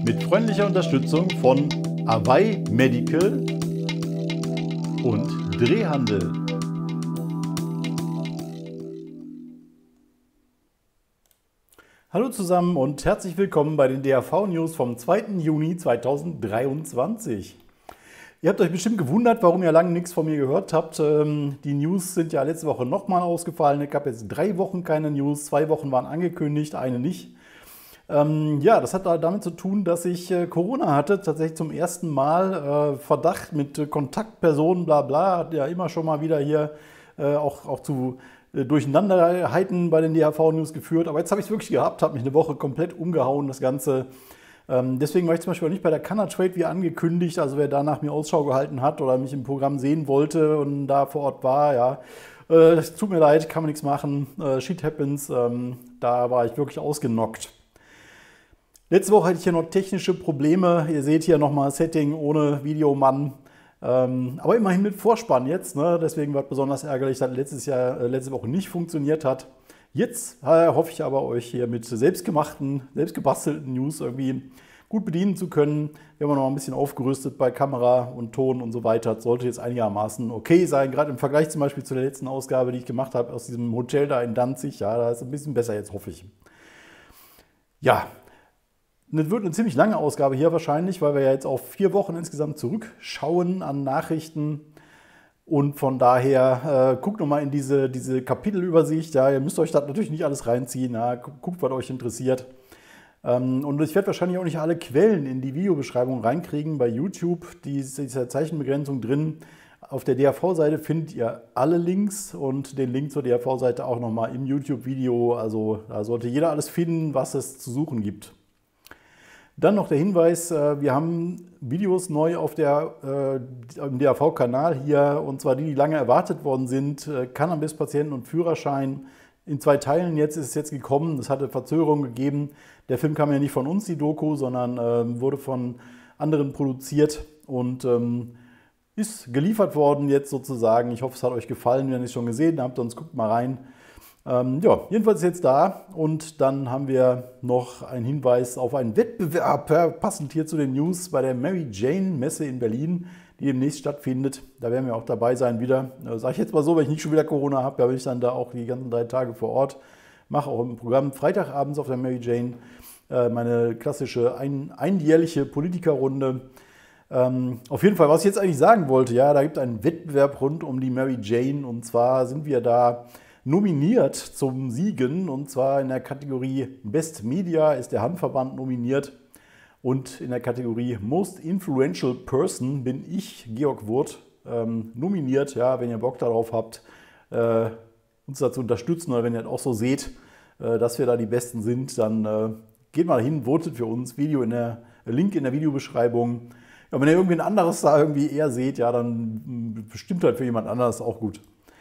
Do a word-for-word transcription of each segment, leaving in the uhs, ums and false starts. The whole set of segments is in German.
mit freundlicher Unterstützung von Away Medical und Drehhandel. Hallo zusammen und herzlich willkommen bei den D A V-News vom zweiten Juni zweitausenddreiundzwanzig. Ihr habt euch bestimmt gewundert, warum ihr lange nichts von mir gehört habt. Die News sind ja letzte Woche nochmal ausgefallen. Es gab jetzt drei Wochen keine News, zwei Wochen waren angekündigt, eine nicht. Ja, das hat damit zu tun, dass ich Corona hatte, tatsächlich zum ersten Mal. Verdacht mit Kontaktpersonen, bla bla, hat ja immer schon mal wieder hier auch, auch zu Durcheinanderheiten bei den D A V-News geführt. Aber jetzt habe ich es wirklich gehabt, habe mich eine Woche komplett umgehauen, das Ganze. Deswegen war ich zum Beispiel auch nicht bei der Canatrade wie angekündigt. Also wer da nach mir Ausschau gehalten hat oder mich im Programm sehen wollte und da vor Ort war, ja, es tut mir leid, kann man nichts machen. Shit happens. Da war ich wirklich ausgenockt. Letzte Woche hatte ich hier noch technische Probleme. Ihr seht hier nochmal Setting ohne Videomann. Ähm, aber immerhin mit Vorspann jetzt. Ne? Deswegen war es besonders ärgerlich, dass letztes Jahr, äh, letzte Woche nicht funktioniert hat. Jetzt äh, hoffe ich aber, euch hier mit selbstgemachten, selbstgebastelten News irgendwie gut bedienen zu können. Wir haben noch ein bisschen aufgerüstet bei Kamera und Ton und so weiter. Das sollte jetzt einigermaßen okay sein. Gerade im Vergleich zum Beispiel zu der letzten Ausgabe, die ich gemacht habe aus diesem Hotel da in Danzig. Ja, da ist es ein bisschen besser jetzt, hoffe ich. Ja. Das wird eine ziemlich lange Ausgabe hier wahrscheinlich, weil wir ja jetzt auf vier Wochen insgesamt zurückschauen an Nachrichten. Und von daher äh, guckt nochmal in diese, diese Kapitelübersicht. Ja, ihr müsst euch das natürlich nicht alles reinziehen. Ja, guckt, was euch interessiert. Ähm, und ich werde wahrscheinlich auch nicht alle Quellen in die Videobeschreibung reinkriegen bei YouTube. Die ist diese Zeichenbegrenzung drin. Auf der D A V-Seite findet ihr alle Links und den Link zur D A V-Seite auch nochmal im YouTube-Video. Also da sollte jeder alles finden, was es zu suchen gibt. Dann noch der Hinweis, wir haben Videos neu auf der, äh, im D A V-Kanal hier, und zwar die, die lange erwartet worden sind. Cannabis-Patienten und Führerschein in zwei Teilen. Jetzt ist es jetzt gekommen, es hatte Verzögerungen gegeben. Der Film kam ja nicht von uns, die Doku, sondern äh, wurde von anderen produziert und ähm, ist geliefert worden jetzt sozusagen. Ich hoffe, es hat euch gefallen, wenn ihr es schon gesehen habt, sonst guckt mal rein. Ähm, ja, jedenfalls ist jetzt da, und dann haben wir noch einen Hinweis auf einen Wettbewerb, passend hier zu den News, bei der Mary Jane Messe in Berlin, die demnächst stattfindet. Da werden wir auch dabei sein wieder. Äh, Sage ich jetzt mal so, wenn ich nicht schon wieder Corona habe, da bin ich dann da auch die ganzen drei Tage vor Ort. Mache auch im Programm Freitagabends auf der Mary Jane äh, meine klassische ein, einjährliche Politikerrunde. Ähm, auf jeden Fall, was ich jetzt eigentlich sagen wollte, ja, da gibt es einen Wettbewerb rund um die Mary Jane, und zwar sind wir da nominiert zum Siegen, und zwar in der Kategorie Best Media ist der Handverband nominiert, und in der Kategorie Most Influential Person bin ich, Georg Wurth, ähm, nominiert. Ja, wenn ihr Bock darauf habt, äh, uns da zu unterstützen, oder wenn ihr das auch so seht, äh, dass wir da die Besten sind, dann äh, geht mal hin, votet für uns. Video in der, Link in der Videobeschreibung. Ja, wenn ihr irgendwie ein anderes da irgendwie eher seht, ja, dann bestimmt halt für jemand anderes auch gut.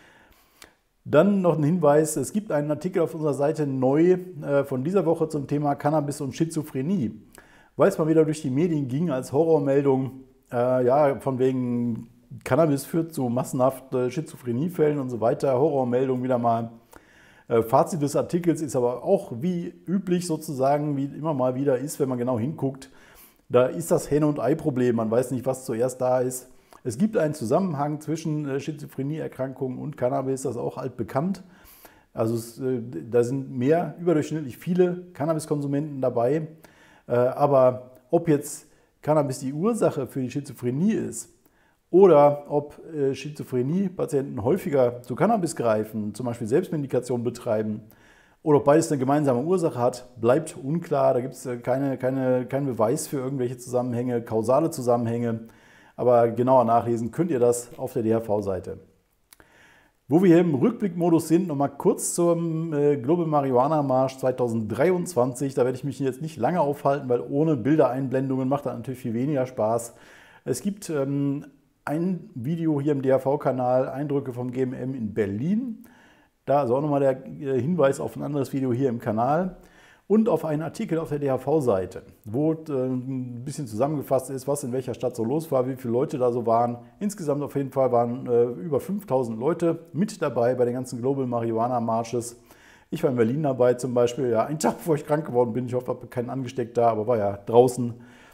Dann noch ein Hinweis, es gibt einen Artikel auf unserer Seite neu äh, von dieser Woche zum Thema Cannabis und Schizophrenie. Weil es mal wieder durch die Medien ging als Horrormeldung, äh, ja, von wegen Cannabis führt zu massenhaft äh, Schizophreniefällen und so weiter. Horrormeldung wieder mal. Äh, Fazit des Artikels ist aber auch wie üblich sozusagen, wie immer mal wieder ist, wenn man genau hinguckt. Da ist das Henne- und Ei-Problem, man weiß nicht, was zuerst da ist. Es gibt einen Zusammenhang zwischen Schizophrenieerkrankungen und Cannabis, das ist auch altbekannt. Also es, da sind mehr, überdurchschnittlich viele Cannabiskonsumenten dabei. Aber ob jetzt Cannabis die Ursache für die Schizophrenie ist oder ob Schizophrenie-Patienten häufiger zu Cannabis greifen, zum Beispiel Selbstmedikation betreiben, oder ob beides eine gemeinsame Ursache hat, bleibt unklar. Da gibt es keine, keine, keinen Beweis für irgendwelche Zusammenhänge, kausale Zusammenhänge. Aber genauer nachlesen könnt ihr das auf der D A V-Seite. Wo wir hier im Rückblickmodus sind, nochmal kurz zum Global Marihuana Marsch zweitausenddreiundzwanzig. Da werde ich mich jetzt nicht lange aufhalten, weil ohne Bildereinblendungen macht das natürlich viel weniger Spaß. Es gibt ähm, ein Video hier im D A V-Kanal, Eindrücke vom G M M in Berlin. Da ist auch nochmal der Hinweis auf ein anderes Video hier im Kanal. Und auf einen Artikel auf der D A V-Seite, wo äh, ein bisschen zusammengefasst ist, was in welcher Stadt so los war, wie viele Leute da so waren. Insgesamt auf jeden Fall waren äh, über fünftausend Leute mit dabei bei den ganzen Global Marihuana Marches. Ich war in Berlin dabei zum Beispiel, ja, einen Tag, bevor ich krank geworden bin. Ich hoffe, ich habe keinen angesteckt da, aber war ja draußen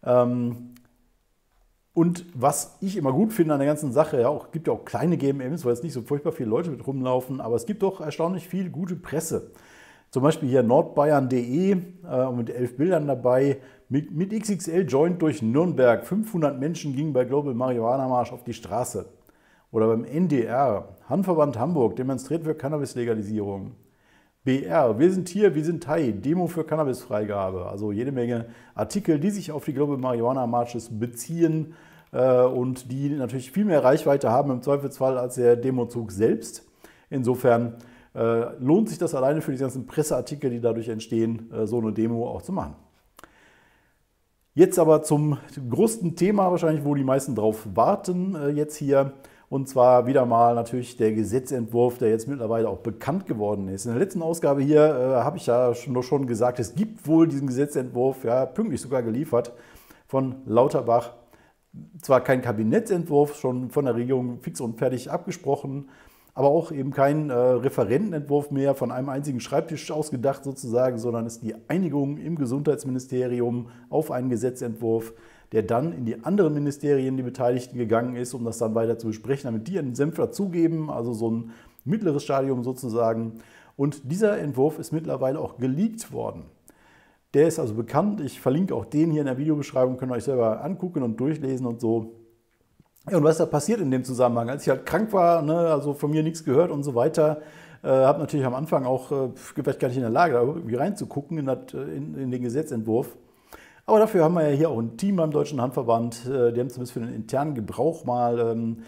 Ähm, Und was ich immer gut finde an der ganzen Sache, ja, auch gibt ja auch kleine G M Ms, weil jetzt nicht so furchtbar viele Leute mit rumlaufen, aber es gibt doch erstaunlich viel gute Presse. Zum Beispiel hier nordbayern punkt de äh, mit elf Bildern dabei, mit, mit X X L-Joint durch Nürnberg. fünfhundert Menschen gingen bei Global Marihuana Marsch auf die Straße. Oder beim N D R, Handverband Hamburg demonstriert für Cannabis-Legalisierung. B R, wir sind hier, wir sind Thai, Demo für Cannabis-Freigabe. Also jede Menge Artikel, die sich auf die Global Marihuana Marches beziehen äh, und die natürlich viel mehr Reichweite haben im Zweifelsfall als der Demozug selbst. Insofern äh, lohnt sich das alleine für die ganzen Presseartikel, die dadurch entstehen, äh, so eine Demo auch zu machen. Jetzt aber zum größten Thema wahrscheinlich, wo die meisten drauf warten äh, jetzt hier. Und zwar wieder mal natürlich der Gesetzentwurf, der jetzt mittlerweile auch bekannt geworden ist. In der letzten Ausgabe hier äh, habe ich ja schon, schon gesagt, es gibt wohl diesen Gesetzentwurf, ja, pünktlich sogar geliefert von Lauterbach. Zwar kein Kabinettsentwurf, schon von der Regierung fix und fertig abgesprochen, aber auch eben kein äh, Referentenentwurf mehr von einem einzigen Schreibtisch ausgedacht sozusagen, sondern ist die Einigung im Gesundheitsministerium auf einen Gesetzentwurf, der dann in die anderen Ministerien, die Beteiligten, gegangen ist, um das dann weiter zu besprechen, damit die einen Senf dazugeben, also so ein mittleres Stadium sozusagen. Und dieser Entwurf ist mittlerweile auch geleakt worden. Der ist also bekannt, ich verlinke auch den hier in der Videobeschreibung, könnt ihr euch selber angucken und durchlesen und so. Ja, und was da passiert in dem Zusammenhang? Als ich halt krank war, ne, also von mir nichts gehört und so weiter, äh, habe natürlich am Anfang auch, äh, vielleicht gar nicht in der Lage, da irgendwie reinzugucken in, das, in, in den Gesetzentwurf. Aber dafür haben wir ja hier auch ein Team beim Deutschen Handverband, die haben zumindest für den internen Gebrauch mal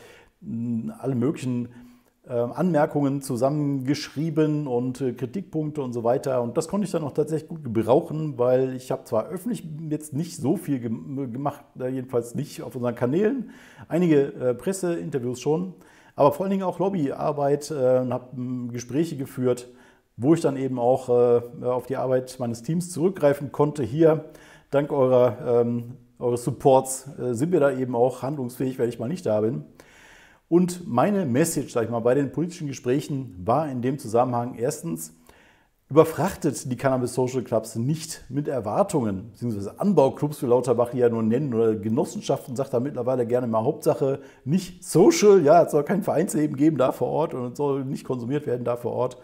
ähm, alle möglichen äh, Anmerkungen zusammengeschrieben und äh, Kritikpunkte und so weiter. Und das konnte ich dann auch tatsächlich gut gebrauchen, weil ich habe zwar öffentlich jetzt nicht so viel ge gemacht, äh, jedenfalls nicht auf unseren Kanälen, einige äh, Presseinterviews schon, aber vor allen Dingen auch Lobbyarbeit äh, und habe äh, Gespräche geführt, wo ich dann eben auch äh, auf die Arbeit meines Teams zurückgreifen konnte hier. Dank eurer, ähm, eures Supports äh, sind wir da eben auch handlungsfähig, wenn ich mal nicht da bin. Und meine Message, sag ich mal, bei den politischen Gesprächen war in dem Zusammenhang erstens, überfrachtet die Cannabis Social Clubs nicht mit Erwartungen, beziehungsweise Anbauclubs, wie Lauterbach die ja nur nennen, oder Genossenschaften, sagt er mittlerweile gerne mal, Hauptsache nicht social, ja, es soll kein Vereinsleben geben da vor Ort und es soll nicht konsumiert werden da vor Ort.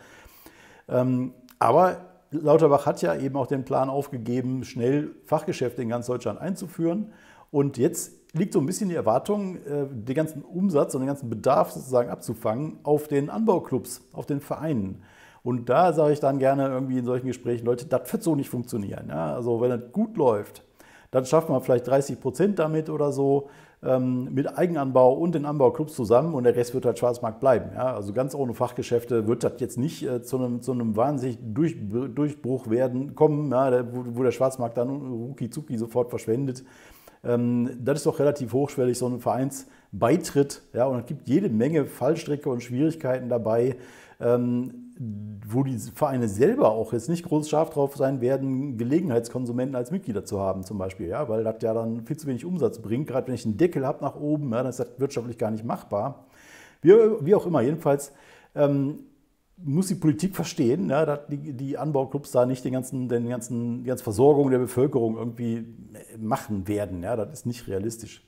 Ähm, aber Lauterbach hat ja eben auch den Plan aufgegeben, schnell Fachgeschäfte in ganz Deutschland einzuführen. Und jetzt liegt so ein bisschen die Erwartung, den ganzen Umsatz und den ganzen Bedarf sozusagen abzufangen auf den Anbauclubs, auf den Vereinen. Und da sage ich dann gerne irgendwie in solchen Gesprächen, Leute, das wird so nicht funktionieren. Ja? Also wenn es gut läuft, dann schafft man vielleicht dreißig Prozent damit oder so, mit Eigenanbau und den Anbauclubs zusammen und der Rest wird halt Schwarzmarkt bleiben. Ja, also ganz ohne Fachgeschäfte wird das jetzt nicht äh, zu einem, zu einem wahnsinnigen Durch, Durchbruch werden, kommen, ja, der, wo, wo der Schwarzmarkt dann rucki-zucki sofort verschwendet. Ähm, das ist doch relativ hochschwellig, so ein Vereinsbeitritt. Ja, und es gibt jede Menge Fallstricke und Schwierigkeiten dabei, ähm, wo die Vereine selber auch jetzt nicht groß scharf drauf sein werden, Gelegenheitskonsumenten als Mitglieder zu haben zum Beispiel, ja, weil das ja dann viel zu wenig Umsatz bringt. Gerade wenn ich einen Deckel habe nach oben, ja, dann ist das wirtschaftlich gar nicht machbar. Wie, wie auch immer, jedenfalls ähm, muss die Politik verstehen, ja, dass die, die Anbauclubs da nicht den ganzen, den ganzen, die ganze Versorgung der Bevölkerung irgendwie machen werden. Ja, das ist nicht realistisch.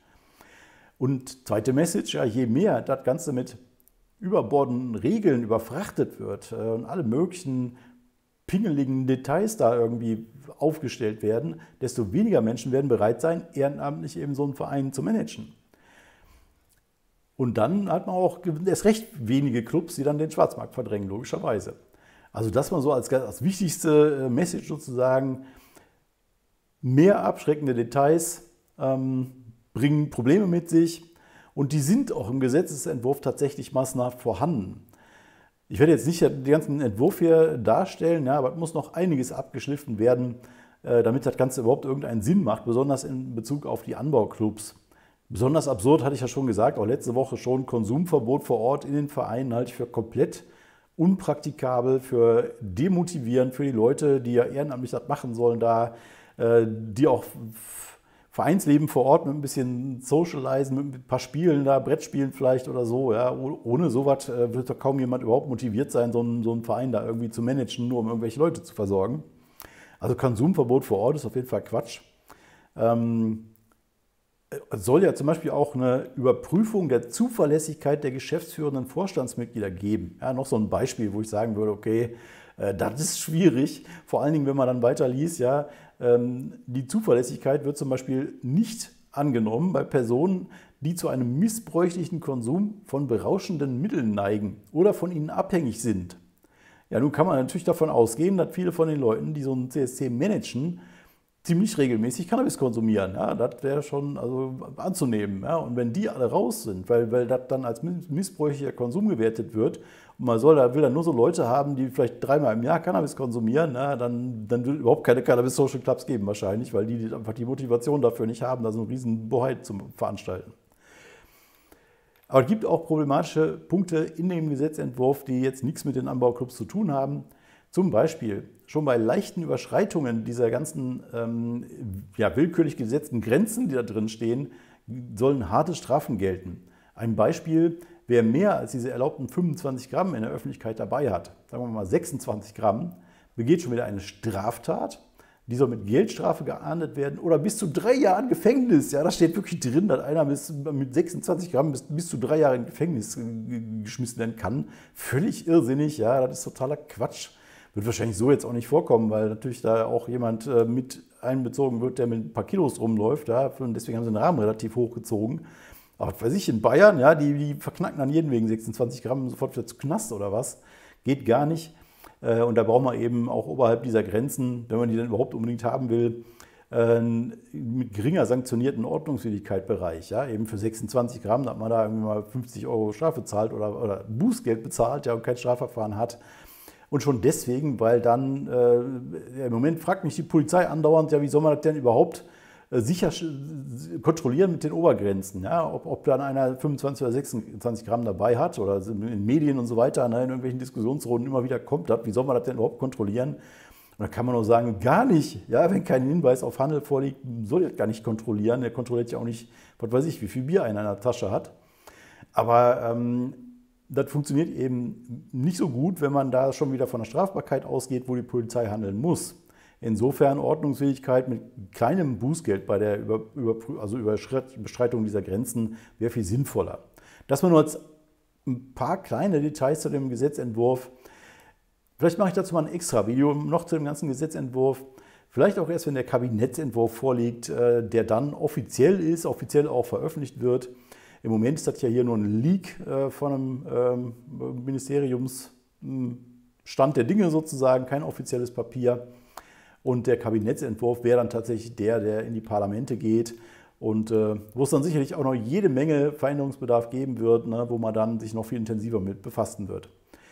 Und zweite Message, ja, je mehr das Ganze mit überbordenden Regeln überfrachtet wird und alle möglichen pingeligen Details da irgendwie aufgestellt werden, desto weniger Menschen werden bereit sein, ehrenamtlich eben so einen Verein zu managen. Und dann hat man auch erst recht wenige Clubs, die dann den Schwarzmarkt verdrängen, logischerweise. Also das mal so als, als wichtigste Message sozusagen, mehr abschreckende Details ähm, bringen Probleme mit sich. Und die sind auch im Gesetzesentwurf tatsächlich massenhaft vorhanden. Ich werde jetzt nicht den ganzen Entwurf hier darstellen, ja, aber es muss noch einiges abgeschliffen werden, damit das Ganze überhaupt irgendeinen Sinn macht, besonders in Bezug auf die Anbauclubs. Besonders absurd, hatte ich ja schon gesagt, auch letzte Woche schon, Konsumverbot vor Ort in den Vereinen halte ich für komplett unpraktikabel, für demotivierend für die Leute, die ja ehrenamtlich das machen sollen, da die auch Vereinsleben vor Ort mit ein bisschen Socializen, mit ein paar Spielen da, Brettspielen vielleicht oder so. Ja. Ohne sowas wird doch kaum jemand überhaupt motiviert sein, so einen, so einen Verein da irgendwie zu managen, nur um irgendwelche Leute zu versorgen. Also Konsumverbot vor Ort ist auf jeden Fall Quatsch. Ähm, Es soll ja zum Beispiel auch eine Überprüfung der Zuverlässigkeit der geschäftsführenden Vorstandsmitglieder geben. Ja, noch so ein Beispiel, wo ich sagen würde, okay, äh, das ist schwierig, vor allen Dingen, wenn man dann weiter liest, ja, ähm, die Zuverlässigkeit wird zum Beispiel nicht angenommen bei Personen, die zu einem missbräuchlichen Konsum von berauschenden Mitteln neigen oder von ihnen abhängig sind. Ja, nun kann man natürlich davon ausgehen, dass viele von den Leuten, die so ein C S C managen, ziemlich regelmäßig Cannabis konsumieren. Ja, das wäre schon also anzunehmen. Ja. Und wenn die alle raus sind, weil, weil das dann als missbräuchlicher Konsum gewertet wird und man soll, da will dann nur so Leute haben, die vielleicht dreimal im Jahr Cannabis konsumieren, ja, dann, dann wird überhaupt keine Cannabis-Social Clubs geben wahrscheinlich, weil die einfach die Motivation dafür nicht haben, da so einen riesen Bohai zu veranstalten. Aber es gibt auch problematische Punkte in dem Gesetzentwurf, die jetzt nichts mit den Anbauclubs zu tun haben. Zum Beispiel schon bei leichten Überschreitungen dieser ganzen ähm, ja, willkürlich gesetzten Grenzen, die da drin stehen, sollen harte Strafen gelten. Ein Beispiel, wer mehr als diese erlaubten fünfundzwanzig Gramm in der Öffentlichkeit dabei hat, sagen wir mal sechsundzwanzig Gramm, begeht schon wieder eine Straftat. Die soll mit Geldstrafe geahndet werden oder bis zu drei Jahren Gefängnis. Ja, da steht wirklich drin, dass einer mit sechsundzwanzig Gramm bis, bis zu drei Jahre in Gefängnis geschmissen werden kann. Völlig irrsinnig, ja, das ist totaler Quatsch. Wird wahrscheinlich so jetzt auch nicht vorkommen, weil natürlich da auch jemand mit einbezogen wird, der mit ein paar Kilos rumläuft. Ja, und deswegen haben sie den Rahmen relativ hochgezogen. Aber was weiß ich, in Bayern, ja, die, die verknacken dann jeden wegen sechsundzwanzig Gramm sofort wieder zu Knast oder was. Geht gar nicht. Und da braucht man eben auch oberhalb dieser Grenzen, wenn man die dann überhaupt unbedingt haben will, mit geringer sanktionierten Ordnungswidrigkeitsbereich. Ja, eben für sechsundzwanzig Gramm, dass man da irgendwie mal fünfzig Euro Strafe zahlt oder, oder Bußgeld bezahlt, ja, und kein Strafverfahren hat. Und schon deswegen, weil dann, äh, im Moment fragt mich die Polizei andauernd, ja, wie soll man das denn überhaupt äh, sicher kontrollieren mit den Obergrenzen? Ja? Ob, ob dann einer fünfundzwanzig oder sechsundzwanzig Gramm dabei hat oder in Medien und so weiter, ne, in irgendwelchen Diskussionsrunden immer wieder kommt das, wie soll man das denn überhaupt kontrollieren? Und da kann man nur sagen, gar nicht. Ja, wenn kein Hinweis auf Handel vorliegt, soll er gar nicht kontrollieren. Der kontrolliert ja auch nicht, was weiß ich, wie viel Bier einer in der Tasche hat. Aber ähm, das funktioniert eben nicht so gut, wenn man da schon wieder von der Strafbarkeit ausgeht, wo die Polizei handeln muss. Insofern Ordnungsfähigkeit mit kleinem Bußgeld bei der Über, Über, also Überschreitung dieser Grenzen wäre viel sinnvoller. Das war nur jetzt ein paar kleine Details zu dem Gesetzentwurf. Vielleicht mache ich dazu mal ein extra Video noch zu dem ganzen Gesetzentwurf. Vielleicht auch erst, wenn der Kabinettsentwurf vorliegt, der dann offiziell ist, offiziell auch veröffentlicht wird. Im Moment ist das ja hier nur ein Leak von einem ähm, Ministeriumsstand der Dinge sozusagen, kein offizielles Papier. Und der Kabinettsentwurf wäre dann tatsächlich der, der in die Parlamente geht und äh, wo es dann sicherlich auch noch jede Menge Veränderungsbedarf geben wird, ne, wo man dann sich noch viel intensiver mit befassen wird.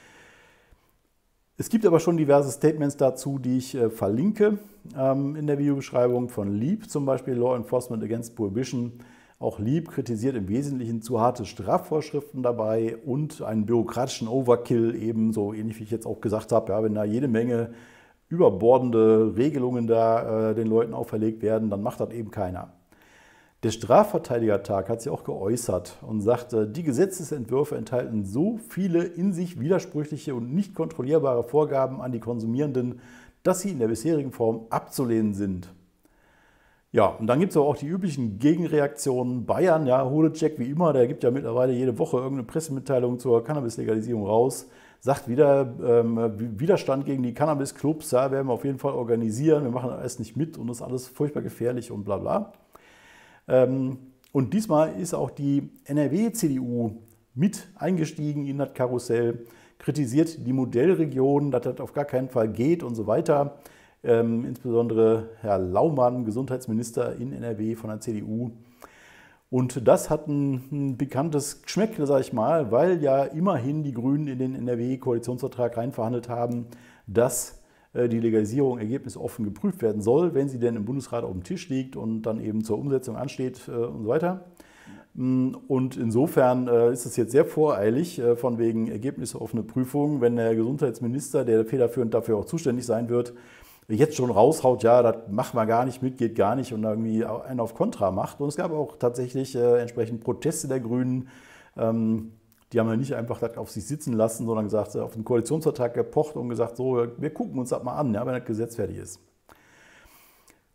Es gibt aber schon diverse Statements dazu, die ich äh, verlinke ähm, in der Videobeschreibung von LEAP, zum Beispiel Law Enforcement Against Prohibition. Auch LEAP kritisiert im Wesentlichen zu harte Strafvorschriften dabei und einen bürokratischen Overkill, eben so ähnlich wie ich jetzt auch gesagt habe, ja, wenn da jede Menge überbordende Regelungen da äh, den Leuten auferlegt werden, dann macht das eben keiner. Der Strafverteidigertag hat sich auch geäußert und sagte, die Gesetzesentwürfe enthalten so viele in sich widersprüchliche und nicht kontrollierbare Vorgaben an die Konsumierenden, dass sie in der bisherigen Form abzulehnen sind. Ja, und dann gibt es aber auch die üblichen Gegenreaktionen. Bayern, ja, Holecek wie immer, der gibt ja mittlerweile jede Woche irgendeine Pressemitteilung zur Cannabis-Legalisierung raus, sagt wieder, ähm, Widerstand gegen die Cannabis-Clubs, ja, werden wir auf jeden Fall organisieren, wir machen das nicht mit und das ist alles furchtbar gefährlich und bla bla. Ähm, und diesmal ist auch die N R W-C D U mit eingestiegen in das Karussell, kritisiert die Modellregion, dass das auf gar keinen Fall geht und so weiter. Ähm, insbesondere Herr Laumann, Gesundheitsminister in N R W von der C D U. Und das hat ein, ein bekanntes Geschmäckle, sage ich mal, weil ja immerhin die Grünen in den N R W-Koalitionsvertrag reinverhandelt haben, dass äh, die Legalisierung ergebnisoffen geprüft werden soll, wenn sie denn im Bundesrat auf dem Tisch liegt und dann eben zur Umsetzung ansteht äh, und so weiter. Und insofern äh, ist es jetzt sehr voreilig, äh, von wegen ergebnisoffene Prüfung, wenn der Gesundheitsminister, der federführend dafür auch zuständig sein wird, jetzt schon raushaut, ja, das machen wir gar nicht mit, geht gar nicht und irgendwie einen auf Kontra macht. Und es gab auch tatsächlich äh, entsprechend Proteste der Grünen. Ähm, die haben ja nicht einfach das auf sich sitzen lassen, sondern gesagt, auf den Koalitionsvertrag gepocht und gesagt, so, wir gucken uns das mal an, ja, wenn das Gesetz fertig ist.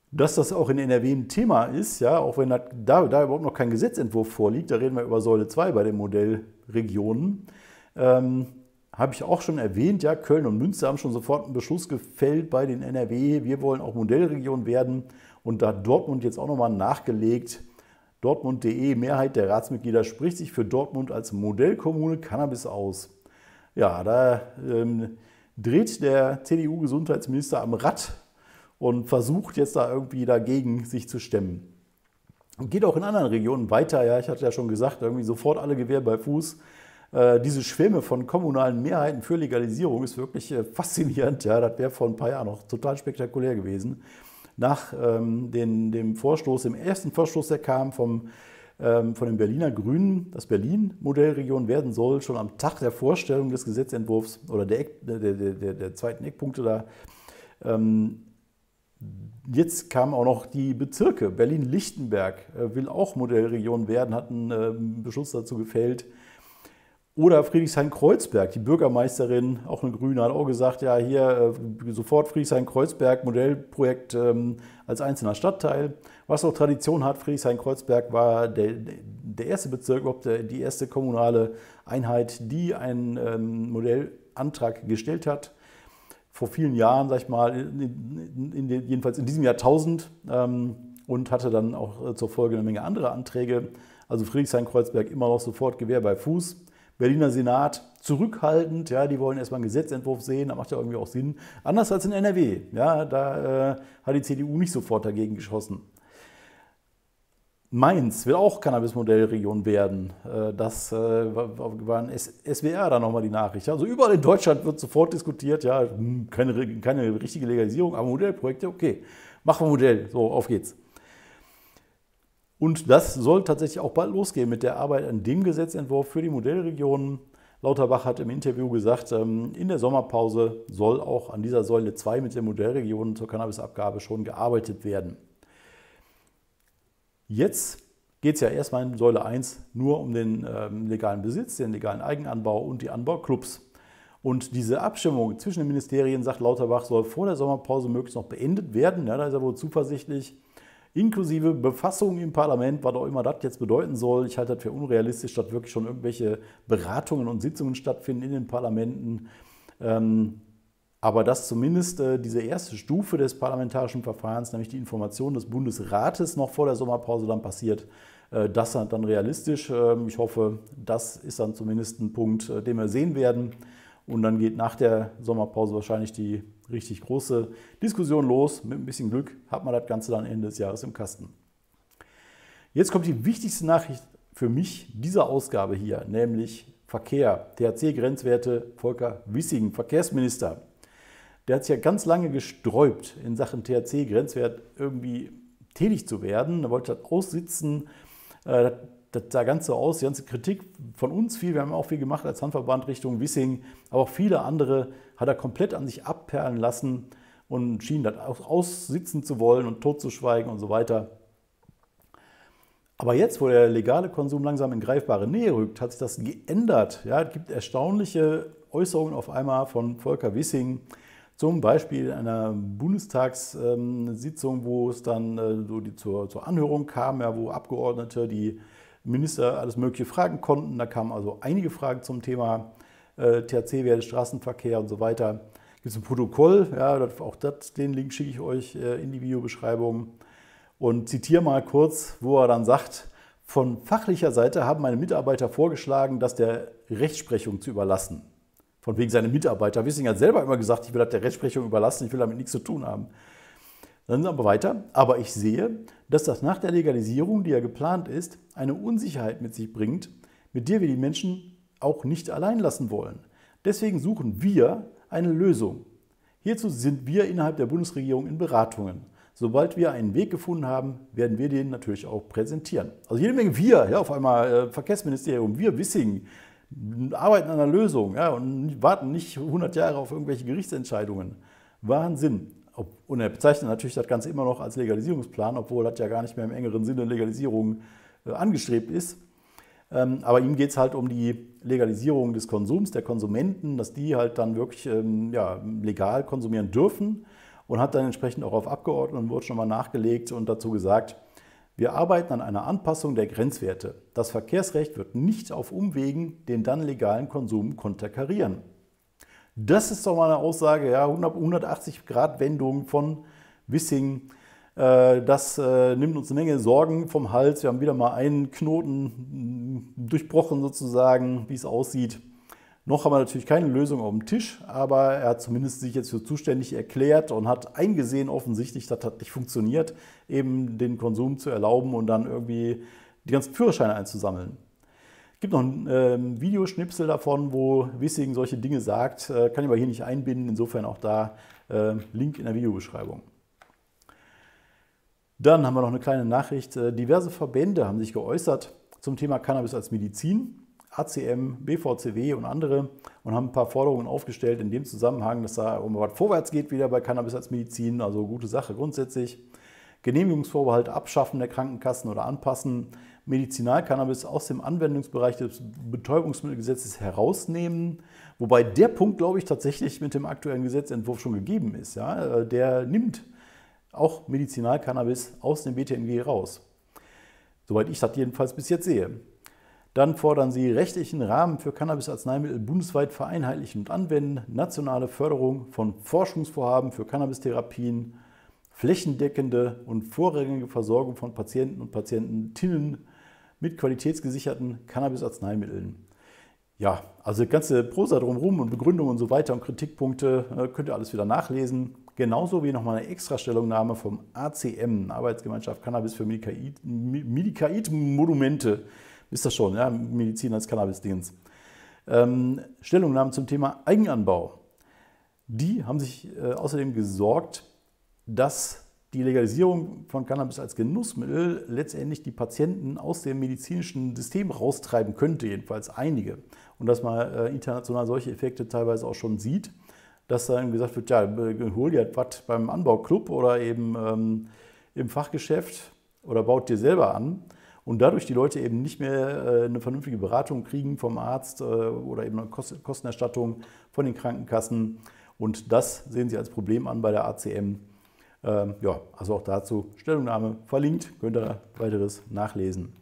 Dass das auch in N R W ein Thema ist, ja, auch wenn da, da überhaupt noch kein Gesetzentwurf vorliegt, da reden wir über Säule zwei bei den Modellregionen, ähm, habe ich auch schon erwähnt, ja, Köln und Münster haben schon sofort einen Beschluss gefällt bei den N R W, wir wollen auch Modellregion werden, und da hat Dortmund jetzt auch nochmal nachgelegt, Dortmund punkt de, Mehrheit der Ratsmitglieder spricht sich für Dortmund als Modellkommune Cannabis aus. Ja, da ähm, dreht der C D U-Gesundheitsminister am Rad und versucht jetzt da irgendwie dagegen sich zu stemmen. Und geht auch in anderen Regionen weiter, ja, ich hatte ja schon gesagt, irgendwie sofort alle Gewehr bei Fuß. Äh, diese Schwemme von kommunalen Mehrheiten für Legalisierung ist wirklich äh, faszinierend, ja, das wäre vor ein paar Jahren noch total spektakulär gewesen. Nach ähm, den, dem Vorstoß, dem ersten Vorstoß, der kam vom, ähm, von den Berliner Grünen, dass Berlin Modellregion werden soll, schon am Tag der Vorstellung des Gesetzentwurfs oder der, Eck, der, der, der, der zweiten Eckpunkte da. Ähm, jetzt kamen auch noch die Bezirke. Berlin-Lichtenberg äh, will auch Modellregion werden, hat einen äh, Beschluss dazu gefällt. Oder Friedrichshain-Kreuzberg, die Bürgermeisterin, auch eine Grüne, hat auch gesagt, ja, hier äh, sofort Friedrichshain-Kreuzberg, Modellprojekt ähm, als einzelner Stadtteil. Was auch Tradition hat, Friedrichshain-Kreuzberg war der, der erste Bezirk, überhaupt der, die erste kommunale Einheit, die einen ähm, Modellantrag gestellt hat. Vor vielen Jahren, sag ich mal, in, in, in, jedenfalls in diesem Jahrtausend, ähm, und hatte dann auch äh, zur Folge eine Menge andere Anträge. Also Friedrichshain-Kreuzberg immer noch sofort Gewehr bei Fuß. Berliner Senat zurückhaltend, ja, die wollen erstmal einen Gesetzentwurf sehen, da macht ja irgendwie auch Sinn. Anders als in N R W, ja, da äh, hat die C D U nicht sofort dagegen geschossen. Mainz will auch Cannabis-Modellregion werden. Äh, das äh, war ein S W R da nochmal die Nachricht. Also überall in Deutschland wird sofort diskutiert, ja, keine, keine richtige Legalisierung, aber Modellprojekte, okay, machen wir Modell, so, auf geht's. Und das soll tatsächlich auch bald losgehen mit der Arbeit an dem Gesetzentwurf für die Modellregionen. Lauterbach hat im Interview gesagt, in der Sommerpause soll auch an dieser Säule zwei mit den Modellregionen zur Cannabisabgabe schon gearbeitet werden. Jetzt geht es ja erstmal in Säule eins nur um den ähm, legalen Besitz, den legalen Eigenanbau und die Anbauclubs. Und diese Abstimmung zwischen den Ministerien, sagt Lauterbach, soll vor der Sommerpause möglichst noch beendet werden. Ja, da ist er wohl zuversichtlich. Inklusive Befassung im Parlament, was auch immer das jetzt bedeuten soll. Ich halte das für unrealistisch, dass wirklich schon irgendwelche Beratungen und Sitzungen stattfinden in den Parlamenten. Ähm, aber dass zumindest äh, diese erste Stufe des parlamentarischen Verfahrens, nämlich die Information des Bundesrates, noch vor der Sommerpause dann passiert, äh, das ist dann realistisch. Ähm, ich hoffe, das ist dann zumindest ein Punkt, äh, den wir sehen werden. Und dann geht nach der Sommerpause wahrscheinlich die richtig große Diskussion los. Mit ein bisschen Glück hat man das Ganze dann Ende des Jahres im Kasten. Jetzt kommt die wichtigste Nachricht für mich dieser Ausgabe hier, nämlich Verkehr. T H C-Grenzwerte, Volker Wissing, Verkehrsminister. Der hat sich ja ganz lange gesträubt, in Sachen T H C-Grenzwert irgendwie tätig zu werden. Er wollte das aussitzen. Das, das sah ganz so aus. Die ganze Kritik von uns viel, wir haben auch viel gemacht als Handverband Richtung Wissing, aber auch viele andere hat er komplett an sich abperlen lassen und schien das auch aussitzen zu wollen und totzuschweigen und so weiter. Aber jetzt, wo der legale Konsum langsam in greifbare Nähe rückt, hat sich das geändert. Ja, es gibt erstaunliche Äußerungen auf einmal von Volker Wissing, zum Beispiel in einer Bundestagssitzung, wo es dann so die zur, zur Anhörung kam, ja, wo Abgeordnete die Minister alles Mögliche fragen konnten. Da kamen also einige Fragen zum Thema äh, T H C-Werte, Straßenverkehr und so weiter. Gibt es ein Protokoll, ja, das, auch das, den Link schicke ich euch äh, in die Videobeschreibung. Und zitiere mal kurz, wo er dann sagt, von fachlicher Seite haben meine Mitarbeiter vorgeschlagen, das der Rechtsprechung zu überlassen. Von wegen seine Mitarbeiter. Wissing hat selber immer gesagt, ich will das der Rechtsprechung überlassen, ich will damit nichts zu tun haben. Dann aber weiter. Aber ich sehe, dass das nach der Legalisierung, die ja geplant ist, eine Unsicherheit mit sich bringt, mit der wir die Menschen auch nicht allein lassen wollen. Deswegen suchen wir eine Lösung. Hierzu sind wir innerhalb der Bundesregierung in Beratungen. Sobald wir einen Weg gefunden haben, werden wir den natürlich auch präsentieren. Also jede Menge wir, ja, auf einmal äh, Verkehrsministerium, wir Wissing, arbeiten an einer Lösung, ja, und warten nicht hundert Jahre auf irgendwelche Gerichtsentscheidungen. Wahnsinn. Und er bezeichnet natürlich das Ganze immer noch als Legalisierungsplan, obwohl das ja gar nicht mehr im engeren Sinne Legalisierung äh, angestrebt ist. Ähm, aber ihm geht es halt um die Legalisierung des Konsums, der Konsumenten, dass die halt dann wirklich ähm, ja, legal konsumieren dürfen. und hat dann entsprechend auch auf Abgeordneten wurde schon mal nachgelegt und dazu gesagt, wir arbeiten an einer Anpassung der Grenzwerte. Das Verkehrsrecht wird nicht auf Umwegen den dann legalen Konsum konterkarieren. Das ist doch mal eine Aussage, ja, hundertachtzig Grad Wendung von Wissing. Das nimmt uns eine Menge Sorgen vom Hals. Wir haben wieder mal einen Knoten durchbrochen sozusagen, wie es aussieht. Noch haben wir natürlich keine Lösung auf dem Tisch, aber er hat zumindest sich jetzt für zuständig erklärt und hat eingesehen offensichtlich, das hat nicht funktioniert, eben den Konsum zu erlauben und dann irgendwie die ganzen Führerscheine einzusammeln. Es gibt noch ein äh, Videoschnipsel davon, wo Wissing solche Dinge sagt, äh, kann ich aber hier nicht einbinden, insofern auch da äh, Link in der Videobeschreibung. Dann haben wir noch eine kleine Nachricht. Diverse Verbände haben sich geäußert zum Thema Cannabis als Medizin, A C M, B V C W und andere, und haben ein paar Forderungen aufgestellt in dem Zusammenhang, dass da um was vorwärts geht wieder bei Cannabis als Medizin, also gute Sache grundsätzlich. Genehmigungsvorbehalt abschaffen der Krankenkassen oder anpassen, Medizinalcannabis aus dem Anwendungsbereich des Betäubungsmittelgesetzes herausnehmen, wobei der Punkt, glaube ich, tatsächlich mit dem aktuellen Gesetzentwurf schon gegeben ist. Ja? Der nimmt auch Medizinalcannabis aus dem B T M G raus. Soweit ich das jedenfalls bis jetzt sehe. Dann fordern sie rechtlichen Rahmen für Cannabis-Arzneimittel bundesweit vereinheitlichen und anwenden, nationale Förderung von Forschungsvorhaben für Cannabis-Therapien, flächendeckende und vorrangige Versorgung von Patienten und Patientinnen mit qualitätsgesicherten Cannabis-Arzneimitteln. Ja, also die ganze Prosa drumherum und Begründung und so weiter und Kritikpunkte könnt ihr alles wieder nachlesen. Genauso wie nochmal eine Extra-Stellungnahme vom A C M, Arbeitsgemeinschaft Cannabis für Medikait-Monumente. Ist das schon, ja, Medizin als Cannabis-Dingens. Ähm, Stellungnahmen zum Thema Eigenanbau. Die haben sich äh, außerdem gesorgt, dass die Legalisierung von Cannabis als Genussmittel letztendlich die Patienten aus dem medizinischen System raustreiben könnte, jedenfalls einige. Und dass man äh, international solche Effekte teilweise auch schon sieht, dass dann gesagt wird, ja, hol dir was beim Anbauclub oder eben ähm, im Fachgeschäft oder baut dir selber an und dadurch die Leute eben nicht mehr äh, eine vernünftige Beratung kriegen vom Arzt äh, oder eben eine Kostenerstattung von den Krankenkassen. Und das sehen sie als Problem an bei der A C M. Ähm, ja, also auch dazu Stellungnahme verlinkt, könnt ihr weiteres nachlesen.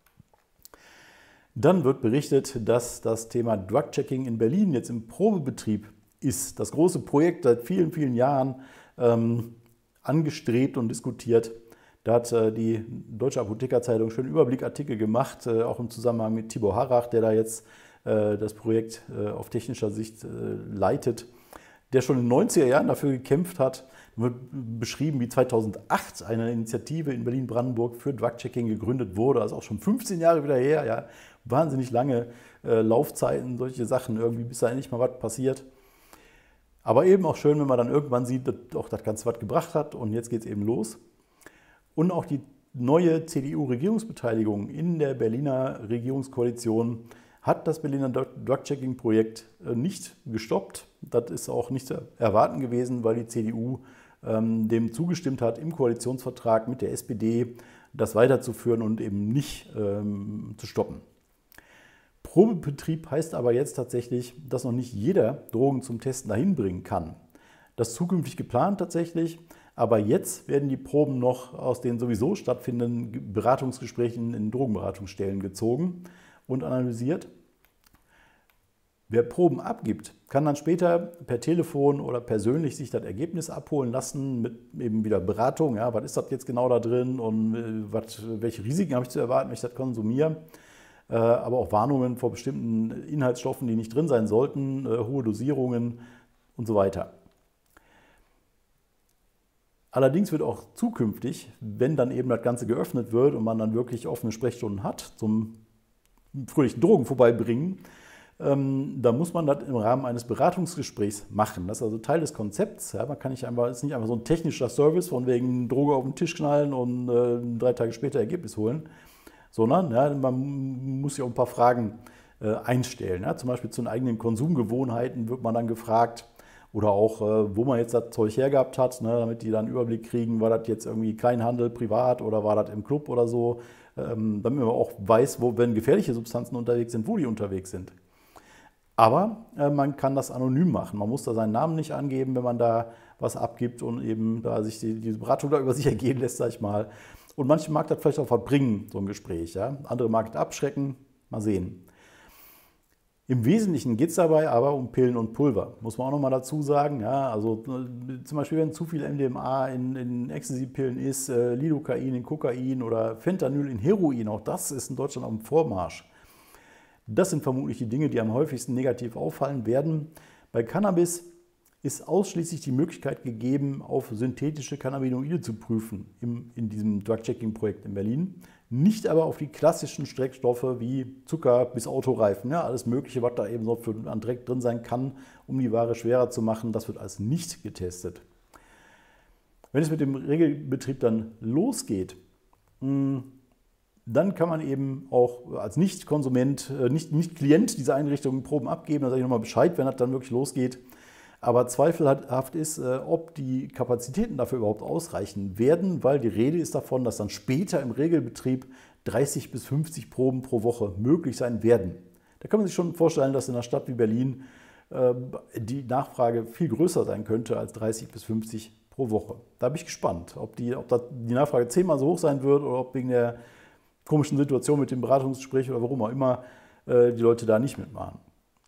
Dann wird berichtet, dass das Thema Drug-Checking in Berlin jetzt im Probebetrieb ist. Das große Projekt seit vielen, vielen Jahren ähm, angestrebt und diskutiert. Da hat äh, die Deutsche Apothekerzeitung schon einen Überblickartikel gemacht, äh, auch im Zusammenhang mit Tibor Harrach, der da jetzt äh, das Projekt äh, auf technischer Sicht äh, leitet, der schon in den neunziger Jahren dafür gekämpft hat. Da wird beschrieben, wie zweitausendacht eine Initiative in Berlin-Brandenburg für Drug-Checking gegründet wurde. Das ist auch schon fünfzehn Jahre wieder her. Ja, wahnsinnig lange äh, Laufzeiten, solche Sachen, irgendwie, bis da endlich mal was passiert. Aber eben auch schön, wenn man dann irgendwann sieht, dass auch das Ganze was gebracht hat und jetzt geht es eben los. Und auch die neue C D U-Regierungsbeteiligung in der Berliner Regierungskoalition hat das Berliner Drug-Checking-Projekt nicht gestoppt. Das ist auch nicht zu erwarten gewesen, weil die C D U ähm, dem zugestimmt hat, im Koalitionsvertrag mit der S P D das weiterzuführen und eben nicht ähm, zu stoppen. Probebetrieb heißt aber jetzt tatsächlich, dass noch nicht jeder Drogen zum Testen dahin bringen kann. Das ist zukünftig geplant tatsächlich, aber jetzt werden die Proben noch aus den sowieso stattfindenden Beratungsgesprächen in Drogenberatungsstellen gezogen und analysiert. Wer Proben abgibt, kann dann später per Telefon oder persönlich sich das Ergebnis abholen lassen mit eben wieder Beratung. Ja, was ist das jetzt genau da drin und was, welche Risiken habe ich zu erwarten, wenn ich das konsumiere. Aber auch Warnungen vor bestimmten Inhaltsstoffen, die nicht drin sein sollten, hohe Dosierungen und so weiter. Allerdings wird auch zukünftig, wenn dann eben das Ganze geöffnet wird und man dann wirklich offene Sprechstunden hat zum fröhlichen Drogen vorbeibringen, ähm, da muss man das im Rahmen eines Beratungsgesprächs machen. Das ist also Teil des Konzepts. Ja, man kann nicht einfach, es ist nicht einfach so ein technischer Service von wegen Droge auf den Tisch knallen und äh, drei Tage später Ergebnis holen, sondern ja, man muss sich auch ein paar Fragen äh, einstellen. Ja, zum Beispiel zu den eigenen Konsumgewohnheiten wird man dann gefragt oder auch, äh, wo man jetzt das Zeug hergehabt hat, ne, damit die dann einen Überblick kriegen, war das jetzt irgendwie Kleinhandel, privat oder war das im Club oder so, ähm, damit man auch weiß, wo, wenn gefährliche Substanzen unterwegs sind, wo die unterwegs sind. Aber äh, man kann das anonym machen. Man muss da seinen Namen nicht angeben, wenn man da was abgibt und eben da sich die, diese Beratung da über sich ergehen lässt, sag ich mal. Und manche mag das vielleicht auch verbringen, so ein Gespräch. Ja? Andere mag das abschrecken. Mal sehen. Im Wesentlichen geht es dabei aber um Pillen und Pulver, muss man auch nochmal dazu sagen. Ja, also zum Beispiel, wenn zu viel M D M A in, in Ecstasy-Pillen ist, äh, Lidocain in Kokain oder Fentanyl in Heroin, auch das ist in Deutschland auf dem Vormarsch. Das sind vermutlich die Dinge, die am häufigsten negativ auffallen werden. Bei Cannabis ist ausschließlich die Möglichkeit gegeben, auf synthetische Cannabinoide zu prüfen im, in diesem Drug-Checking-Projekt in Berlin. Nicht aber auf die klassischen Streckstoffe wie Zucker bis Autoreifen, ja, alles Mögliche, was da eben so für an Dreck drin sein kann, um die Ware schwerer zu machen. Das wird alles nicht getestet. Wenn es mit dem Regelbetrieb dann losgeht, dann kann man eben auch als Nicht-Konsument, nicht, nicht Klient dieser Einrichtungen Proben abgeben. Da sage ich nochmal Bescheid, wenn das dann wirklich losgeht. Aber zweifelhaft ist, ob die Kapazitäten dafür überhaupt ausreichen werden, weil die Rede ist davon, dass dann später im Regelbetrieb dreißig bis fünfzig Proben pro Woche möglich sein werden. Da kann man sich schon vorstellen, dass in einer Stadt wie Berlin die Nachfrage viel größer sein könnte als dreißig bis fünfzig pro Woche. Da bin ich gespannt, ob die, ob die Nachfrage zehnmal so hoch sein wird oder ob wegen der komischen Situation mit dem Beratungsgespräch oder warum auch immer die Leute da nicht mitmachen.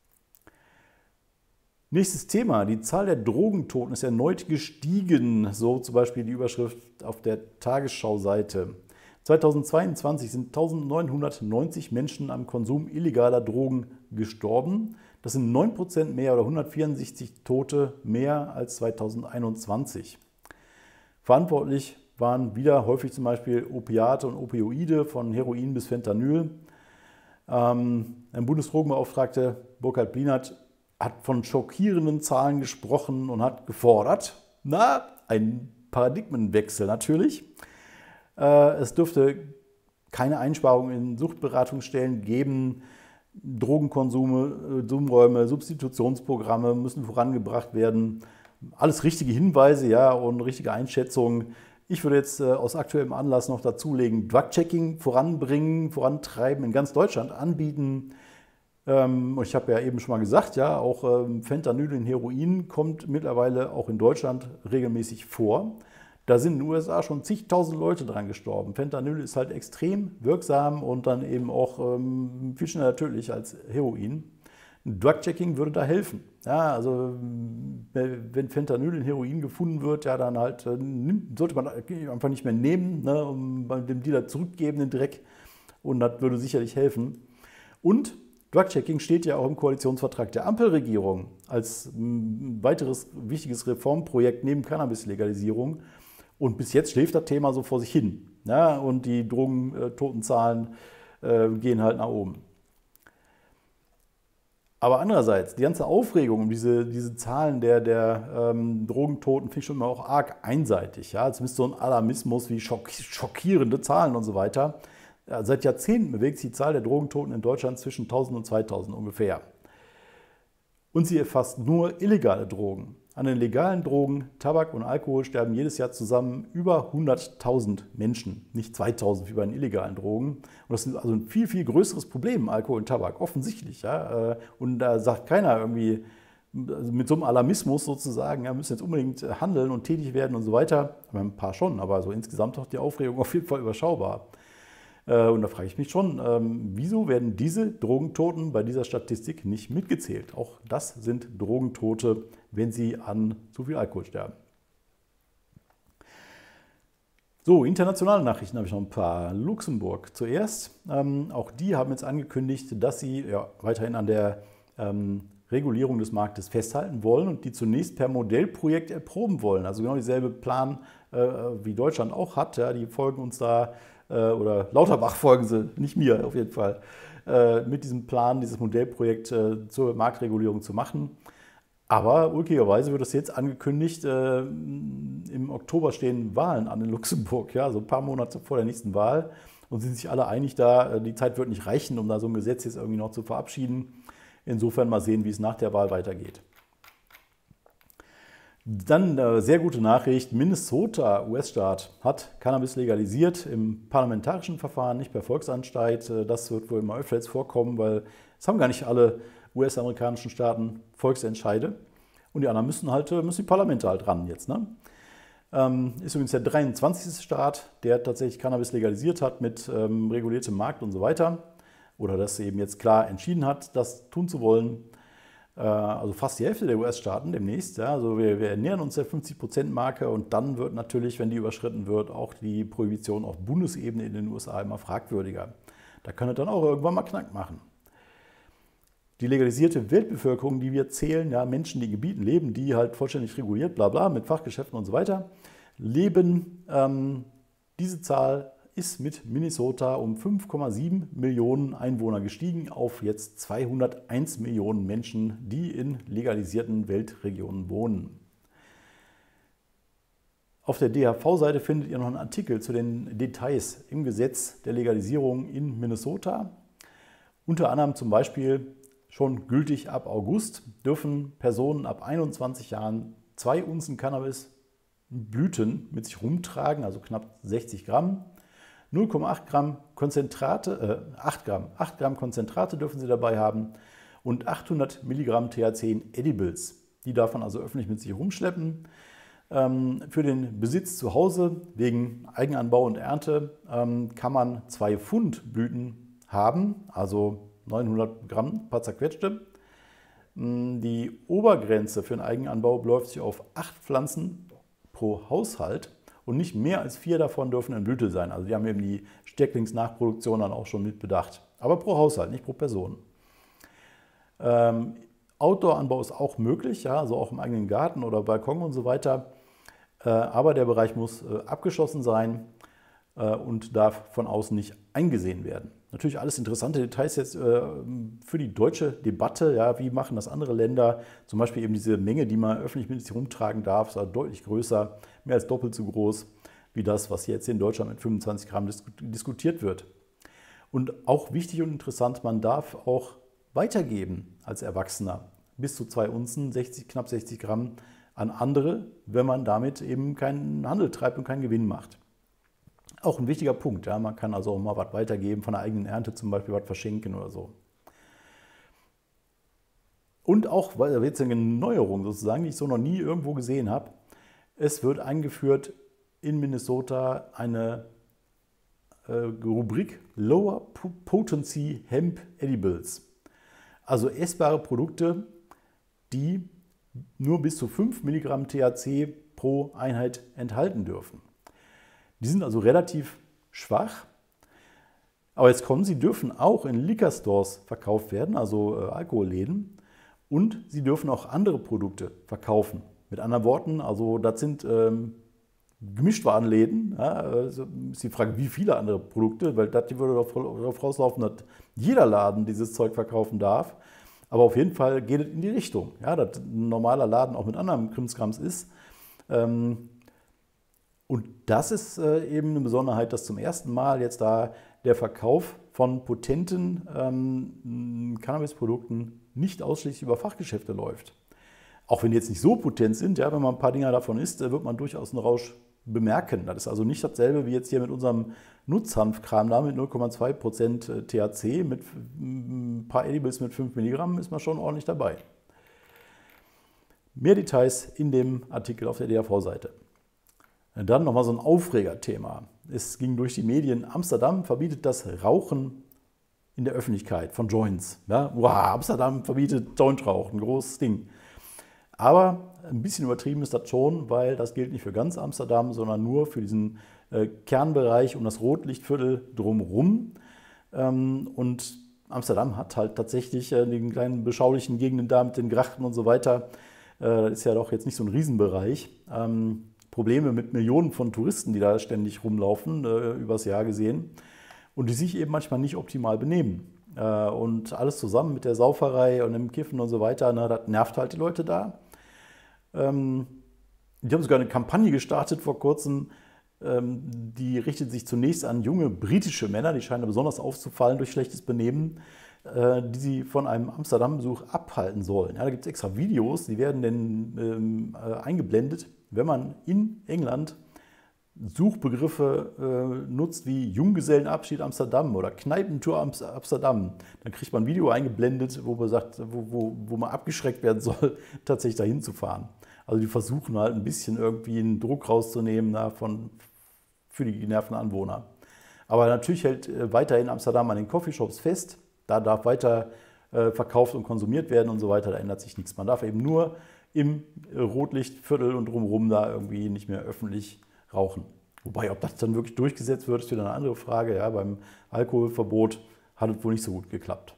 Nächstes Thema, die Zahl der Drogentoten ist erneut gestiegen, so zum Beispiel die Überschrift auf der Tagesschau-Seite. zweitausendzweiundzwanzig sind eintausendneunhundertneunzig Menschen am Konsum illegaler Drogen gestorben. Das sind neun Prozent mehr oder hundertvierundsiebzig Tote mehr als zweitausendeinundzwanzig. Verantwortlich waren wieder häufig zum Beispiel Opiate und Opioide, von Heroin bis Fentanyl. Ähm, ein Bundesdrogenbeauftragter, Burkhard Blinert, hat von schockierenden Zahlen gesprochen und hat gefordert, na, ein Paradigmenwechsel natürlich. Es dürfte keine Einsparungen in Suchtberatungsstellen geben. Drogenkonsume, Zoom-Räume, Substitutionsprogramme müssen vorangebracht werden. Alles richtige Hinweise, ja, und richtige Einschätzungen. Ich würde jetzt aus aktuellem Anlass noch dazulegen, Drug-Checking voranbringen, vorantreiben, in ganz Deutschland anbieten. Und ich habe ja eben schon mal gesagt, ja, auch Fentanyl in Heroin kommt mittlerweile auch in Deutschland regelmäßig vor. Da sind in den U S A schon zigtausend Leute dran gestorben. Fentanyl ist halt extrem wirksam und dann eben auch ähm, viel schneller tödlich als Heroin. Drug-Checking würde da helfen. Ja, also wenn Fentanyl in Heroin gefunden wird, ja, dann halt äh, sollte man einfach nicht mehr nehmen, ne, um dem Dealer zurückgeben, den Dreck. Und das würde sicherlich helfen. Und Drug-Checking steht ja auch im Koalitionsvertrag der Ampelregierung als weiteres wichtiges Reformprojekt neben Cannabis-Legalisierung. Und bis jetzt schläft das Thema so vor sich hin. Ja, und die Drogentotenzahlen äh, gehen halt nach oben. Aber andererseits, die ganze Aufregung um diese, diese Zahlen der, der ähm, Drogentoten finde ich schon immer auch arg einseitig. Ja? Zumindest so ein Alarmismus wie schock, schockierende Zahlen und so weiter. Ja, seit Jahrzehnten bewegt sich die Zahl der Drogentoten in Deutschland zwischen tausend und zweitausend ungefähr. Und sie erfasst nur illegale Drogen. An den legalen Drogen, Tabak und Alkohol sterben jedes Jahr zusammen über hunderttausend Menschen, nicht zweitausend wie bei den illegalen Drogen. Und das ist also ein viel, viel größeres Problem, Alkohol und Tabak, offensichtlich. Ja? Und da sagt keiner irgendwie mit so einem Alarmismus sozusagen, wir müssen jetzt unbedingt handeln und tätig werden und so weiter. Ein paar schon, aber so insgesamt doch die Aufregung auf jeden Fall überschaubar. Und da frage ich mich schon, wieso werden diese Drogentoten bei dieser Statistik nicht mitgezählt? Auch das sind Drogentote, wenn sie an zu viel Alkohol sterben. So, internationale Nachrichten habe ich noch ein paar. Luxemburg zuerst. Auch die haben jetzt angekündigt, dass sie ja, weiterhin an der ähm, Regulierung des Marktes festhalten wollen und die zunächst per Modellprojekt erproben wollen. Also genau dieselbe Plan, äh, wie Deutschland auch hat. Ja, die folgen uns da, äh, oder Lauterbach folgen sie, nicht mir auf jeden Fall, äh, mit diesem Plan, dieses Modellprojekt äh, zur Marktregulierung zu machen. Aber ulkigerweise wird es jetzt angekündigt, äh, im Oktober stehen Wahlen an in Luxemburg, ja, also ein paar Monate vor der nächsten Wahl. Und sind sich alle einig da, die Zeit wird nicht reichen, um da so ein Gesetz jetzt irgendwie noch zu verabschieden. Insofern mal sehen, wie es nach der Wahl weitergeht. Dann äh, sehr gute Nachricht, Minnesota, U S-Staat, hat Cannabis legalisiert im parlamentarischen Verfahren, nicht per Volksentscheid. Das wird wohl immer öfter jetzt vorkommen, weil es haben gar nicht alle U S-amerikanischen Staaten Volksentscheide. Und die anderen müssen halt, müssen die Parlamente halt ran jetzt. Ne? Ähm, ist übrigens der dreiundzwanzigste Staat, der tatsächlich Cannabis legalisiert hat mit ähm, reguliertem Markt und so weiter. Oder das eben jetzt klar entschieden hat, das tun zu wollen. Äh, also fast die Hälfte der U S-Staaten demnächst. Ja? Also wir, wir nähern uns der fünfzig Prozent Marke und dann wird natürlich, wenn die überschritten wird, auch die Prohibition auf Bundesebene in den U S A immer fragwürdiger. Da kann es dann auch irgendwann mal Knack machen. Die legalisierte Weltbevölkerung, die wir zählen, ja, Menschen, die in Gebieten leben, die halt vollständig reguliert, bla bla, mit Fachgeschäften und so weiter, leben. Ähm, diese Zahl ist mit Minnesota um fünf Komma sieben Millionen Einwohner gestiegen auf jetzt zweihunderteins Millionen Menschen, die in legalisierten Weltregionen wohnen. Auf der D H V-Seite findet ihr noch einen Artikel zu den Details im Gesetz der Legalisierung in Minnesota. Unter anderem zum Beispiel schon gültig ab August dürfen Personen ab einundzwanzig Jahren zwei Unzen Cannabis-Blüten mit sich rumtragen, also knapp sechzig Gramm. null Komma acht Gramm Konzentrate, äh, acht Gramm, acht Gramm Konzentrate dürfen sie dabei haben und achthundert Milligramm T H C in Edibles. Die darf man also öffentlich mit sich rumschleppen. Ähm, für den Besitz zu Hause wegen Eigenanbau und Ernte ähm, kann man zwei Pfund Blüten haben, also neunhundert Gramm, paar zerquetschte. Die Obergrenze für den Eigenanbau beläuft sich auf acht Pflanzen pro Haushalt und nicht mehr als vier davon dürfen in Blüte sein. Also die haben eben die Stecklingsnachproduktion dann auch schon mit bedacht. Aber pro Haushalt, nicht pro Person. Ähm, Outdoor-Anbau ist auch möglich, ja, also auch im eigenen Garten oder Balkon und so weiter. Äh, aber der Bereich muss äh, abgeschlossen sein äh, und darf von außen nicht eingesehen werden. Natürlich alles interessante Details jetzt äh, für die deutsche Debatte. Ja, wie machen das andere Länder? Zum Beispiel eben diese Menge, die man öffentlich mit sich rumtragen darf, ist also deutlich größer, mehr als doppelt so groß wie das, was jetzt in Deutschland mit fünfundzwanzig Gramm diskutiert wird. Und auch wichtig und interessant, man darf auch weitergeben als Erwachsener bis zu zwei Unzen, sechzig, knapp sechzig Gramm an andere, wenn man damit eben keinen Handel treibt und keinen Gewinn macht. Auch ein wichtiger Punkt. Ja. Man kann also auch mal was weitergeben, von der eigenen Ernte zum Beispiel was verschenken oder so. Und auch, weil da jetzt eine Neuerung sozusagen, die ich so noch nie irgendwo gesehen habe, es wird eingeführt in Minnesota eine äh, Rubrik Lower Potency Hemp Edibles. Also essbare Produkte, die nur bis zu fünf Milligramm T H C pro Einheit enthalten dürfen. Die sind also relativ schwach, aber jetzt kommen, sie dürfen auch in Liquor Stores verkauft werden, also äh, Alkoholläden, und sie dürfen auch andere Produkte verkaufen. Mit anderen Worten, also das sind ähm, Gemischtwarenläden. Ja, also ist die Frage, wie viele andere Produkte, weil das würde darauf rauslaufen, dass jeder Laden dieses Zeug verkaufen darf. Aber auf jeden Fall geht es in die Richtung, ja, dass ein normaler Laden auch mit anderem Krimskrams ist. Ähm, Und das ist äh, eben eine Besonderheit, dass zum ersten Mal jetzt da der Verkauf von potenten ähm, Cannabisprodukten nicht ausschließlich über Fachgeschäfte läuft. Auch wenn die jetzt nicht so potent sind, ja, wenn man ein paar Dinger davon isst, wird man durchaus einen Rausch bemerken. Das ist also nicht dasselbe wie jetzt hier mit unserem Nutzhanfkram da mit null Komma zwei Prozent T H C, mit ein paar Edibles mit fünf Milligramm ist man schon ordentlich dabei. Mehr Details in dem Artikel auf der D H V-Seite. Dann nochmal so ein Aufregerthema. Es ging durch die Medien, Amsterdam verbietet das Rauchen in der Öffentlichkeit von Joints. Ja, wow, Amsterdam verbietet Jointrauchen, großes Ding. Aber ein bisschen übertrieben ist das schon, weil das gilt nicht für ganz Amsterdam, sondern nur für diesen äh, Kernbereich um das Rotlichtviertel drumherum. Ähm, und Amsterdam hat halt tatsächlich äh, den kleinen beschaulichen Gegenden da mit den Grachten und so weiter. Äh, das ist ja doch jetzt nicht so ein Riesenbereich. Ähm, Probleme mit Millionen von Touristen, die da ständig rumlaufen, äh, übers Jahr gesehen, und die sich eben manchmal nicht optimal benehmen. Äh, und alles zusammen mit der Sauferei und dem Kiffen und so weiter, na, das nervt halt die Leute da. Ähm, die haben sogar eine Kampagne gestartet vor kurzem, ähm, die richtet sich zunächst an junge britische Männer, die scheinen besonders aufzufallen durch schlechtes Benehmen, äh, die sie von einem Amsterdam-Besuch abhalten sollen. Ja, da gibt es extra Videos, die werden dann ähm, äh, eingeblendet, wenn man in England Suchbegriffe äh, nutzt wie Junggesellenabschied Amsterdam oder Kneipentour Amsterdam, dann kriegt man ein Video eingeblendet, wo man sagt, wo, wo, wo man abgeschreckt werden soll, tatsächlich dahin zu fahren. Also die versuchen halt ein bisschen irgendwie einen Druck rauszunehmen na, von, für die genervten Anwohner. Aber natürlich hält äh, weiterhin Amsterdam an den Coffeeshops fest. Da darf weiter äh, verkauft und konsumiert werden und so weiter. Da ändert sich nichts. Man darf eben nur im äh, Rotlichtviertel und drumherum da irgendwie nicht mehr öffentlich rauchen. Wobei, ob das dann wirklich durchgesetzt wird, ist wieder eine andere Frage. Ja, beim Alkoholverbot hat es wohl nicht so gut geklappt.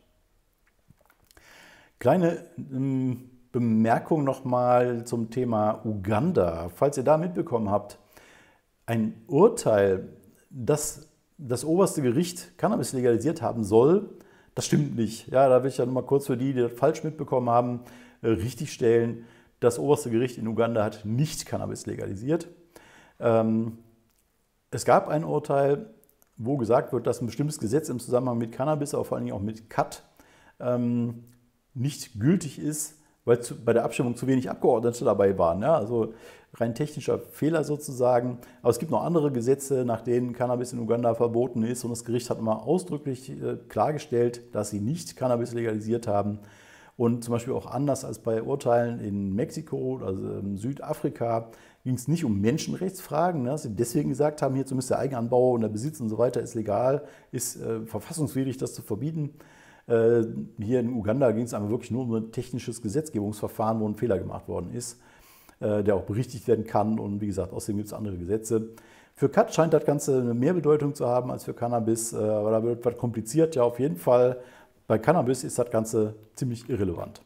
Kleine ähm, Bemerkung nochmal zum Thema Uganda. Falls ihr da mitbekommen habt, ein Urteil, dass das oberste Gericht Cannabis legalisiert haben soll, das stimmt nicht. Ja, da will ich ja noch mal kurz für die, die das falsch mitbekommen haben, richtigstellen. Das oberste Gericht in Uganda hat nicht Cannabis legalisiert. Es gab ein Urteil, wo gesagt wird, dass ein bestimmtes Gesetz im Zusammenhang mit Cannabis, aber vor allen Dingen auch mit Cut, nicht gültig ist, weil bei der Abstimmung zu wenig Abgeordnete dabei waren. Ja, also rein technischer Fehler sozusagen. Aber es gibt noch andere Gesetze, nach denen Cannabis in Uganda verboten ist. Und das Gericht hat immer ausdrücklich klargestellt, dass sie nicht Cannabis legalisiert haben. Und zum Beispiel auch anders als bei Urteilen in Mexiko, also in Südafrika, ging es nicht um Menschenrechtsfragen, dass sie deswegen gesagt haben, hier zumindest der Eigenanbau und der Besitz und so weiter ist legal, ist äh, verfassungswidrig, das zu verbieten. Äh, hier in Uganda ging es einfach wirklich nur um ein technisches Gesetzgebungsverfahren, wo ein Fehler gemacht worden ist, äh, der auch berichtigt werden kann. Und wie gesagt, außerdem gibt es andere Gesetze. Für Cut scheint das Ganze eine mehr Bedeutung zu haben als für Cannabis, äh, aber da wird was kompliziert, ja auf jeden Fall. Bei Cannabis ist das Ganze ziemlich irrelevant.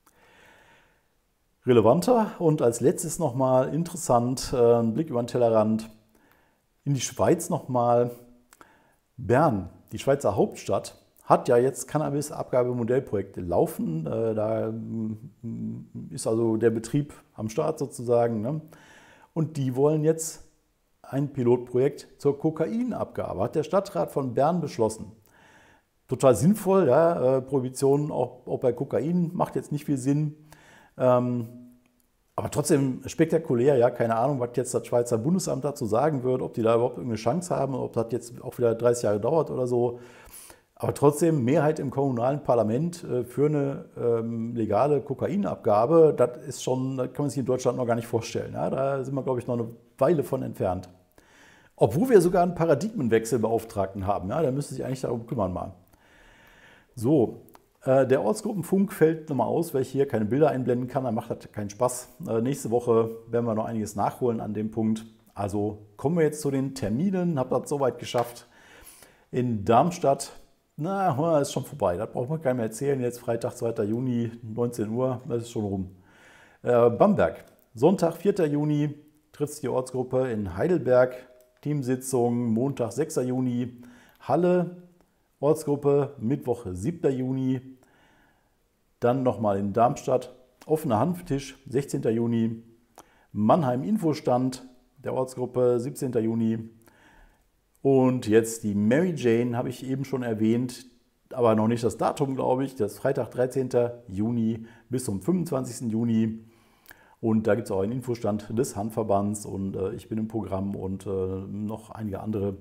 Relevanter und als letztes nochmal interessant, äh, ein Blick über den Tellerrand in die Schweiz nochmal. Bern, die Schweizer Hauptstadt, hat ja jetzt Cannabis-Abgabemodellprojekte laufen. Äh, da mm, ist also der Betrieb am Start sozusagen. Ne? Und die wollen jetzt ein Pilotprojekt zur Kokainabgabe. Hat der Stadtrat von Bern beschlossen. Total sinnvoll, ja, äh, Prohibition auch, auch bei Kokain macht jetzt nicht viel Sinn. Ähm, aber trotzdem spektakulär, ja, keine Ahnung, was jetzt das Schweizer Bundesamt dazu sagen wird, ob die da überhaupt irgendeine Chance haben, ob das jetzt auch wieder dreißig Jahre dauert oder so. Aber trotzdem Mehrheit im kommunalen Parlament äh, für eine ähm, legale Kokainabgabe, das ist schon, das kann man sich in Deutschland noch gar nicht vorstellen. Ja, da sind wir, glaube ich, noch eine Weile von entfernt. Obwohl wir sogar einen Paradigmenwechselbeauftragten haben, ja, der müsste sich eigentlich darum kümmern mal. So, äh, der Ortsgruppenfunk fällt nochmal aus, weil ich hier keine Bilder einblenden kann, dann macht das keinen Spaß. Äh, nächste Woche werden wir noch einiges nachholen an dem Punkt. Also kommen wir jetzt zu den Terminen, habe das soweit geschafft. In Darmstadt, na, ist schon vorbei, das braucht man keinem mehr erzählen. Jetzt Freitag, zweiter Juni, neunzehn Uhr, das ist schon rum. Äh, Bamberg, Sonntag, vierter Juni, trifft die Ortsgruppe in Heidelberg, Teamsitzung, Montag, sechster Juni, Halle, Ortsgruppe, Mittwoch, siebter Juni, dann nochmal in Darmstadt, offener Hanftisch, sechzehnter Juni, Mannheim Infostand der Ortsgruppe, siebzehnter Juni und jetzt die Mary Jane, habe ich eben schon erwähnt, aber noch nicht das Datum, glaube ich, das ist Freitag, dreizehnten Juni bis zum fünfundzwanzigsten Juni und da gibt es auch einen Infostand des Hanfverbands und äh, ich bin im Programm und äh, noch einige andere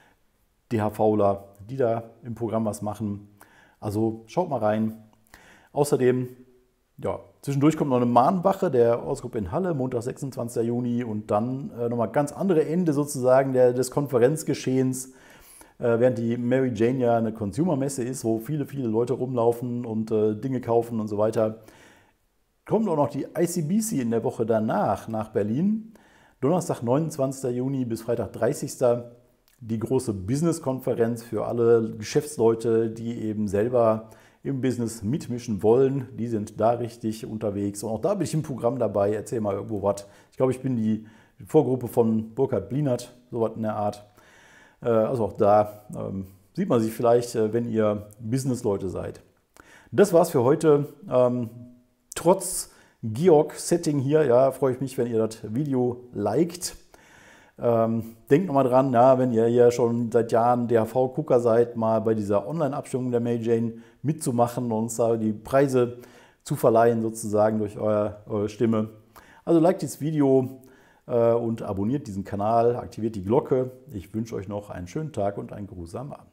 DHVler, die da im Programm was machen. Also schaut mal rein. Außerdem, ja, zwischendurch kommt noch eine Mahnwache der Ortsgruppe in Halle, Montag, sechsundzwanzigster Juni und dann äh, nochmal ganz andere Ende sozusagen der, des Konferenzgeschehens, äh, während die Mary Jane ja eine Consumer-Messe ist, wo viele, viele Leute rumlaufen und äh, Dinge kaufen und so weiter. Kommt auch noch die I C B C in der Woche danach nach Berlin. Donnerstag, neunundzwanzigster Juni bis Freitag, dreißigsten die große Business-Konferenz für alle Geschäftsleute, die eben selber im Business mitmischen wollen. Die sind da richtig unterwegs. Und auch da bin ich im Programm dabei. Erzähl mal irgendwo was. Ich glaube, ich bin die Vorgruppe von Burkhard Blinert, sowas in der Art. Also auch da ähm, sieht man sich vielleicht, wenn ihr Business-Leute seid. Das war's für heute. Ähm, trotz Georg-Setting hier, ja, freue ich mich, wenn ihr das Video liked. Ähm, denkt nochmal dran, ja, wenn ihr ja schon seit Jahren D H V-Gucker seid, mal bei dieser Online-Abstimmung der Mary Jane mitzumachen und uns da die Preise zu verleihen, sozusagen durch euer, eure Stimme. Also liked das Video, und abonniert diesen Kanal, aktiviert die Glocke. Ich wünsche euch noch einen schönen Tag und einen geruhsamen Abend.